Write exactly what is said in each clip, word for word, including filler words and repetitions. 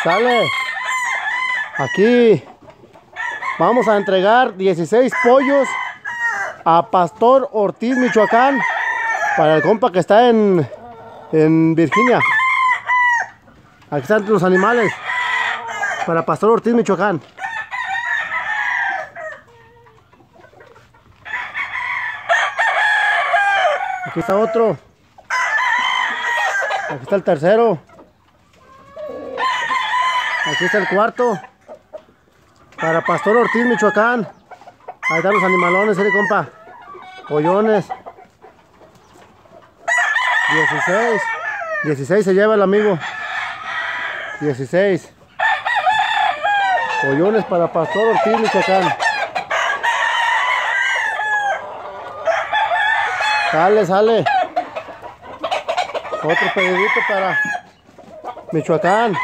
Sale. Aquí vamos a entregar dieciséis pollos a Pastor Ortiz, Michoacán, para el compa que está en, en Virginia. Aquí están los animales para Pastor Ortiz, Michoacán. Aquí está otro. Aquí está el tercero. Aquí está el cuarto. Para Pastor Ortiz, Michoacán. Ahí están los animalones, ¿eh, compa? Pollones. dieciséis. dieciséis se lleva el amigo. dieciséis. Pollones para Pastor Ortiz, Michoacán. Sale, sale. Otro pedidito para Michoacán.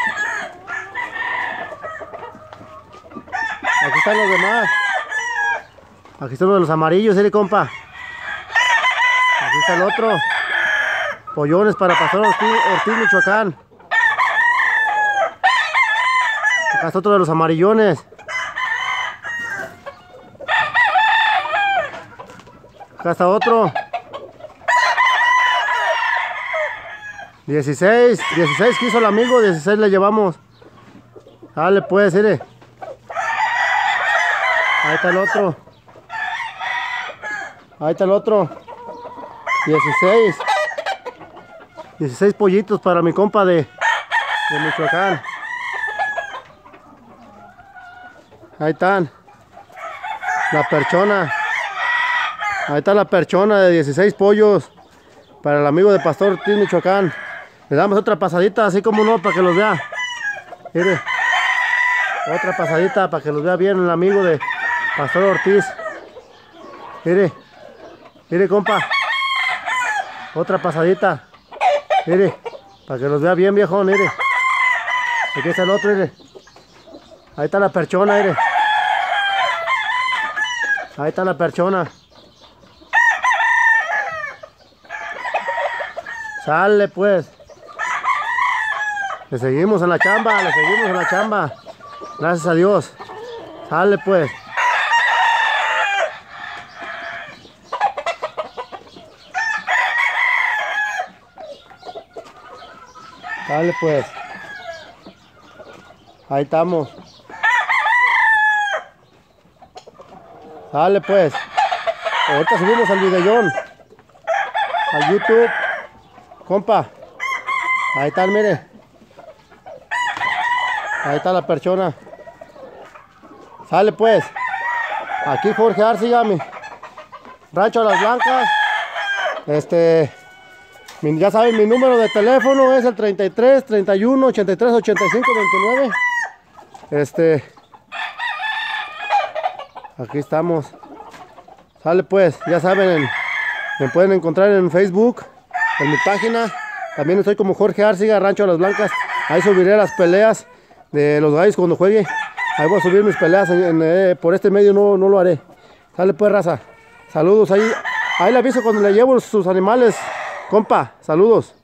Aquí están los demás. Aquí están los amarillos, ¿eh, compa? Aquí está el otro. Pollones para Pastor Ortiz, Ortiz, Michoacán. Acá está otro de los amarillones. Acá está otro. dieciséis. dieciséis quiso el amigo. dieciséis le llevamos. Dale pues, mire. Ahí está el otro. Ahí está el otro. dieciséis. dieciséis pollitos para mi compa de, de Michoacán. Ahí están. La perchona. Ahí está la perchona de dieciséis pollos para el amigo de Pastor Ortiz, Michoacán. Le damos otra pasadita, así como no, para que los vea. Mire. Otra pasadita para que los vea bien el amigo de Pastor Ortiz. Mire. Mire, compa. Otra pasadita. Mire. Para que los vea bien, viejo. Mire. Aquí está el otro, mire. Ahí está la perchona, mire. Ahí está la perchona. Sale pues. Le seguimos en la chamba, le seguimos en la chamba. Gracias a Dios. Sale pues. Sale pues. Ahí estamos. Sale pues. Ahorita subimos al videollón. Al YouTube. Compa. Ahí está, mire. Ahí está la perchona. Sale pues. Aquí Jorge Arciga, mi Rancho Las Blancas. Este, mi, ya saben, mi número de teléfono es el treinta y tres, treinta y uno, ochenta y tres, ochenta y cinco, veintinueve. Este, aquí estamos. Sale pues, ya saben, me pueden encontrar en Facebook, en mi página. También estoy como Jorge Arciga, Rancho Las Blancas. Ahí subiré las peleas de los gallos cuando juegue. Ahí voy a subir mis peleas en, en, eh, por este medio no, no lo haré. Sale pues, raza. Saludos ahí. Ahí le aviso cuando le llevo sus animales. Compa, saludos.